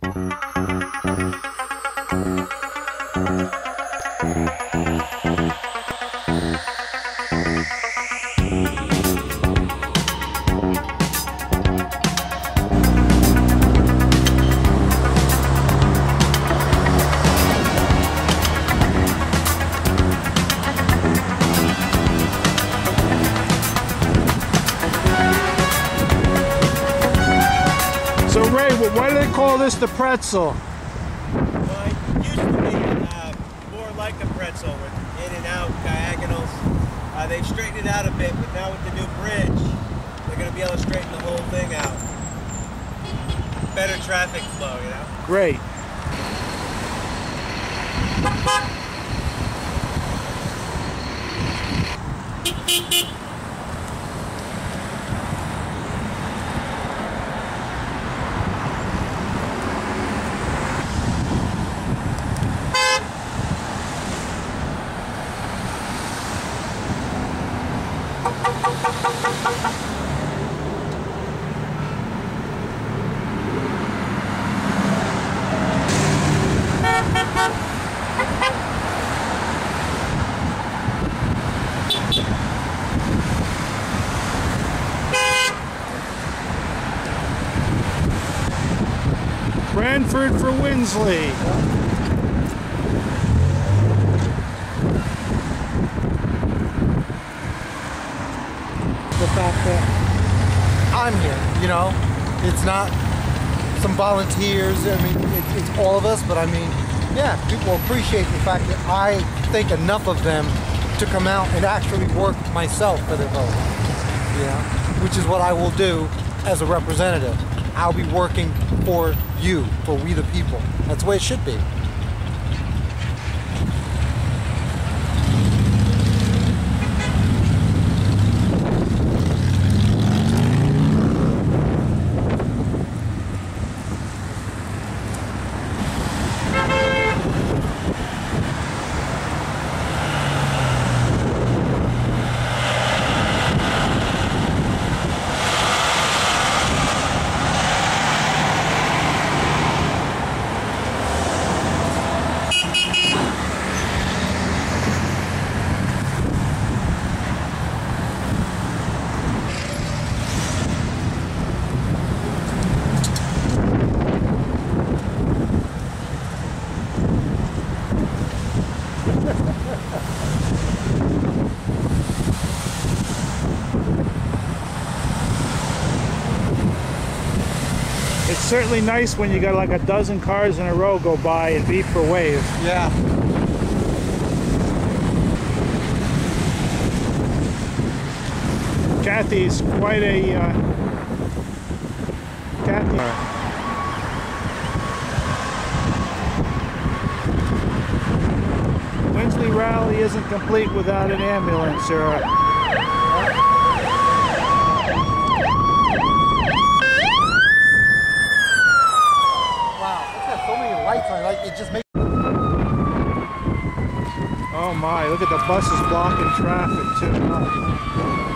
So Ray, why do they call this the pretzel? Well, it used to be more like a pretzel with in and out diagonals. They've straightened it out a bit, but now with the new bridge, they're going to be able to straighten the whole thing out. Better traffic flow, you know? Great. Branford for Winsley. The fact that I'm here, you know, it's not some volunteers, I mean, it's all of us, but I mean, yeah, people appreciate the fact that I think enough of them to come out and actually work myself for their vote, you know, which is what I will do as a representative. I'll be working for you, for we the people. That's the way it should be. It's certainly nice when you got like a dozen cars in a row go by and beep for wave. Yeah. Kathy's quite a Kathy. Winsley rally isn't complete without an ambulance or a Like it just makes. Oh my, look at the buses blocking traffic too.